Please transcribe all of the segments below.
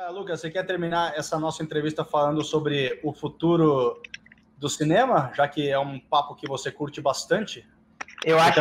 Lucas, você quer terminar essa nossa entrevista falando sobre o futuro do cinema, já que é um papo que você curte bastante? Eu acho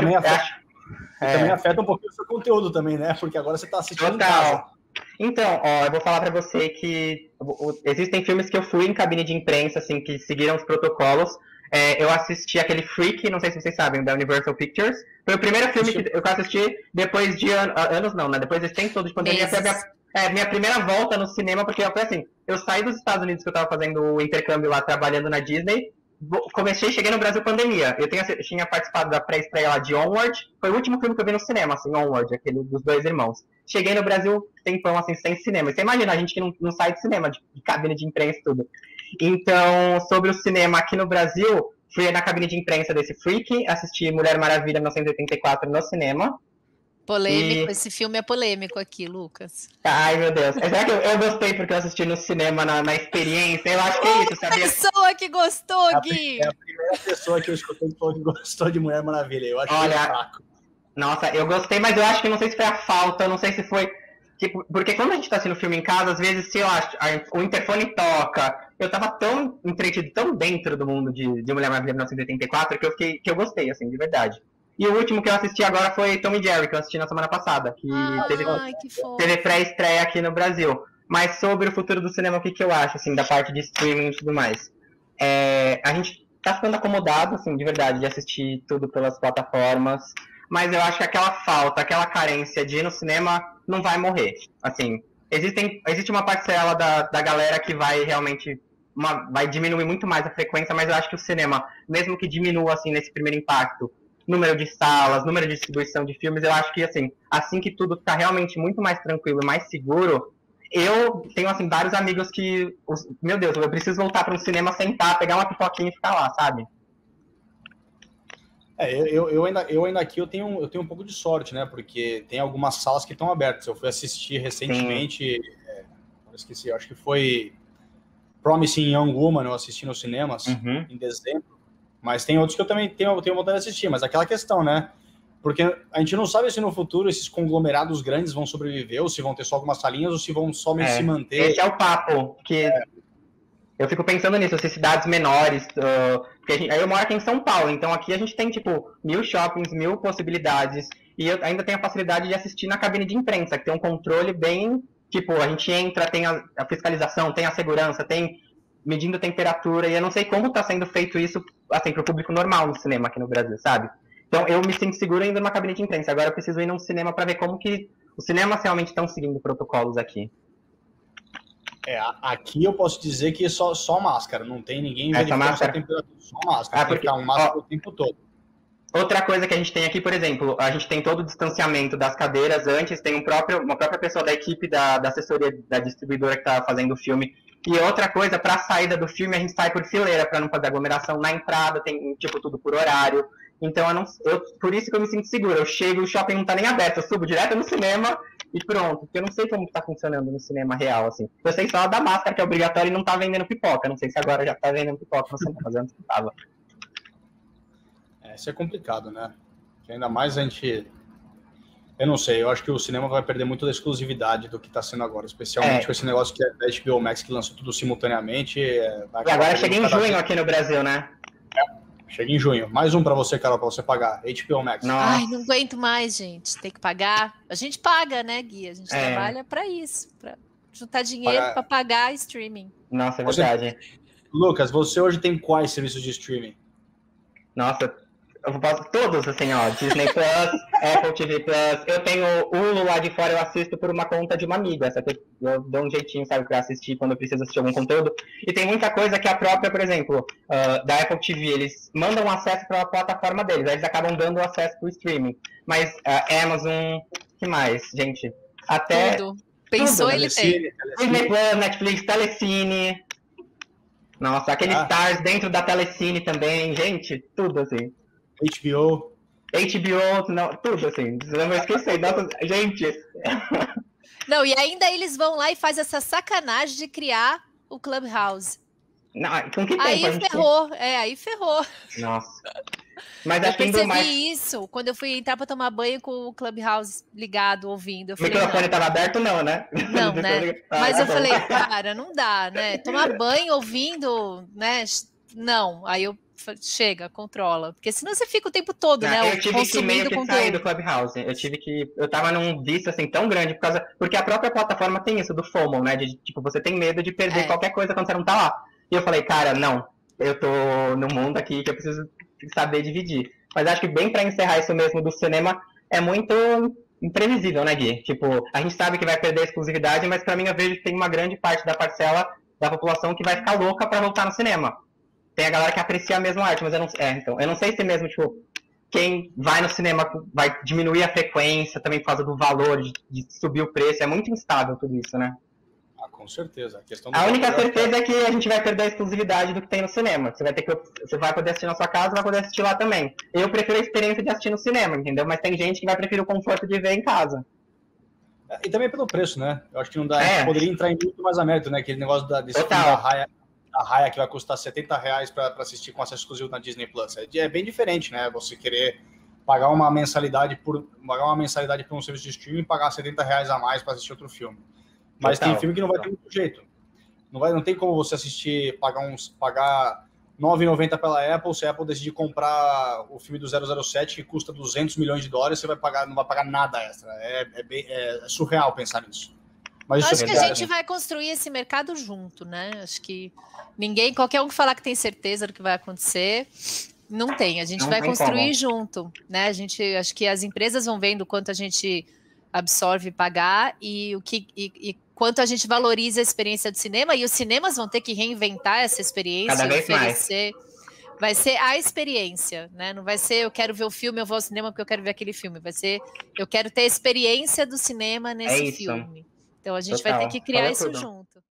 que também afeta um pouquinho o seu conteúdo também, né? Porque agora você está assistindo em casa. Então, eu vou falar para você que existem filmes que eu fui em cabine de imprensa, assim, que seguiram os protocolos. Eu assisti aquele Freak, não sei se vocês sabem, da Universal Pictures. Foi o primeiro filme que eu assisti depois de anos, não, né? Depois desse tempo todo de pandemia. Foi minha primeira volta no cinema, porque foi assim, eu saí dos Estados Unidos, que eu tava fazendo o intercâmbio lá, trabalhando na Disney. Cheguei no Brasil pandemia. Eu tinha participado da pré-estreia lá de Onward. Foi o último filme que eu vi no cinema, assim, Onward, aquele dos dois irmãos. Cheguei no Brasil, tempão, assim, sem cinema. E você imagina, a gente que não sai de cinema, de cabine de imprensa e tudo. Então, sobre o cinema aqui no Brasil, fui na cabine de imprensa desse Freak, assisti Mulher Maravilha 1984 no cinema. Polêmico, esse filme é polêmico aqui, Lucas. Ai, meu Deus. Será que eu gostei porque eu assisti no cinema, na experiência? Eu acho que é isso, sabia? Pessoa que gostou, Gui! É a primeira pessoa que eu escutei que gostou de Mulher Maravilha. Eu acho que é fraco. Nossa, eu gostei, mas eu acho que não sei se foi a falta, não sei se foi... Tipo, porque quando a gente tá assistindo filme em casa, às vezes, sei lá, o interfone toca. Eu tava tão entretido, tão dentro do mundo de Mulher Maravilha 1984 que eu gostei, assim, de verdade. E o último que eu assisti agora foi Tom e Jerry, que eu assisti na semana passada, que teve pré-estreia aqui no Brasil. Mas sobre o futuro do cinema, o que eu acho, assim, da parte de streaming e tudo mais? A gente tá ficando acomodado, assim, de verdade, de assistir tudo pelas plataformas, mas eu acho que aquela falta, aquela carência de ir no cinema não vai morrer. Assim, existe uma parcela da galera que vai realmente... vai diminuir muito mais a frequência, mas eu acho que o cinema, mesmo que diminua, assim, nesse primeiro impacto, número de salas, número de distribuição de filmes, eu acho que, assim que tudo ficar realmente muito mais tranquilo e mais seguro, eu tenho, assim, vários amigos que, meu Deus, eu preciso voltar para um cinema, sentar, pegar uma pipoquinha e ficar lá, sabe? Eu ainda aqui eu tenho um pouco de sorte, né, porque tem algumas salas que estão abertas. Eu fui assistir recentemente, eu esqueci, acho que foi Promising Young Woman, eu assisti nos cinemas em dezembro. Mas tem outros que eu também tenho vontade de assistir, mas aquela questão, né? Porque a gente não sabe se no futuro esses conglomerados grandes vão sobreviver, ou se vão ter só algumas salinhas, ou se vão somente se manter. Esse é o papo, que eu fico pensando nisso, essas cidades menores, porque eu moro aqui em São Paulo, então aqui a gente tem, tipo, 1000 shoppings, 1000 possibilidades, e eu ainda tenho a facilidade de assistir na cabine de imprensa, que tem um controle bem, tipo, a gente entra, tem a fiscalização, tem a segurança, tem... medindo temperatura, e eu não sei como está sendo feito isso, assim, para o público normal no cinema aqui no Brasil, sabe? Então eu me sinto seguro indo numa cabine de imprensa, agora eu preciso ir num cinema para ver como que os cinemas realmente estão seguindo protocolos aqui. Aqui eu posso dizer que só máscara, não tem ninguém verificando essa temperatura, só máscara, porque ficar máscara o tempo todo. Outra coisa que a gente tem aqui, por exemplo, a gente tem todo o distanciamento das cadeiras antes, tem uma própria pessoa da equipe da assessoria da distribuidora que está fazendo o filme. E outra coisa, para a saída do filme, a gente sai por fileira, para não fazer aglomeração na entrada, tem, tipo, tudo por horário. Então, por isso que eu me sinto seguro. Eu chego, o shopping não está nem aberto, eu subo direto no cinema e pronto. Porque eu não sei como está funcionando no cinema real, assim. Eu sei só da máscara, que é obrigatória, e não está vendendo pipoca. Não sei se agora já está vendendo pipoca no cinema, mas antes não estava. Isso é complicado, né? Porque ainda mais a gente... Eu não sei, eu acho que o cinema vai perder muito da exclusividade do que está sendo agora, especialmente com esse negócio que é da HBO Max, que lançou tudo simultaneamente. E agora chega em junho aqui no Brasil, né? Chega em junho. Mais um para você, Carol, para você pagar. HBO Max. Nossa. Ai, não aguento mais, gente. Tem que pagar. A gente paga, né, Gui? A gente trabalha para isso, para juntar dinheiro para pagar streaming. Nossa, é verdade. Lucas, você hoje tem quais serviços de streaming? Nossa, eu posso todos, assim, ó, Disney Plus, Apple TV Plus, eu tenho o Hulu lá de fora, eu assisto por uma conta de uma amiga, só que eu dou um jeitinho, sabe, pra assistir quando eu preciso assistir algum conteúdo, e tem muita coisa que a própria, por exemplo, da Apple TV, eles mandam acesso pra plataforma deles, aí eles acabam dando acesso pro streaming, mas Amazon, que mais, gente? Até... Tudo. Pensou, ele tem. Disney Plus, Netflix, Telecine... Nossa, aqueles stars dentro da Telecine também, gente, tudo assim. HBO, não, tudo assim, não vou esquecer, nossa, gente. Não, e ainda eles vão lá e fazem essa sacanagem de criar o Clubhouse. Não, com que tempo aí ferrou, aí ferrou. Nossa. Mas eu percebi isso quando eu fui entrar para tomar banho com o Clubhouse ligado, ouvindo. O microfone estava aberto, não, né? Não, né? Mas eu falei, cara, não dá, né? Tomar banho ouvindo, né? Não. Aí eu falei, chega, controla. Porque senão você fica o tempo todo, né? Eu tive que meio que sair do Clubhouse. Eu tava num vício assim tão grande porque a própria plataforma tem isso do FOMO, né? De tipo, você tem medo de perder qualquer coisa quando você não tá lá. E eu falei, cara, não. Eu tô no mundo aqui que eu preciso saber dividir. Mas acho que bem pra encerrar isso mesmo do cinema, é muito imprevisível, né, Gui? Tipo, a gente sabe que vai perder a exclusividade, mas pra mim eu vejo que tem uma grande parte da parcela da população que vai ficar louca pra voltar no cinema. Tem a galera que aprecia a mesma arte, mas eu não sei se mesmo, tipo, quem vai no cinema vai diminuir a frequência também por causa do valor, de subir o preço. É muito instável tudo isso, né? Com certeza. A única certeza é que a gente vai perder a exclusividade do que tem no cinema. Você vai poder assistir na sua casa, vai poder assistir lá também. Eu prefiro a experiência de assistir no cinema, entendeu? Mas tem gente que vai preferir o conforto de ver em casa. E também pelo preço, né? Eu acho que não dá. Poderia entrar em muito mais a mérito, né? Aquele negócio desse filme da Raya que vai custar R$70 para assistir com acesso exclusivo na Disney Plus. É bem diferente, né? Você querer pagar uma mensalidade por um serviço de streaming e pagar R$70 a mais para assistir outro filme. Mas tem filme que não vai ter muito jeito. Não tem como você assistir, pagar R$9,90 pela Apple, se a Apple decidir comprar o filme do 007 que custa $200 milhões, você não vai pagar nada extra. É surreal pensar nisso. Mas acho que a gente vai construir esse mercado junto, né? Acho que qualquer um que falar que tem certeza do que vai acontecer, não tem. A gente vai construir junto, né? Acho que as empresas vão vendo o quanto a gente absorve pagar e quanto a gente valoriza a experiência do cinema, e os cinemas vão ter que reinventar essa experiência. Cada vez mais. Vai ser a experiência, né? Não vai ser eu quero ver o filme, eu vou ao cinema porque eu quero ver aquele filme. Vai ser eu quero ter a experiência do cinema nesse filme. Então a gente vai ter que criar isso junto.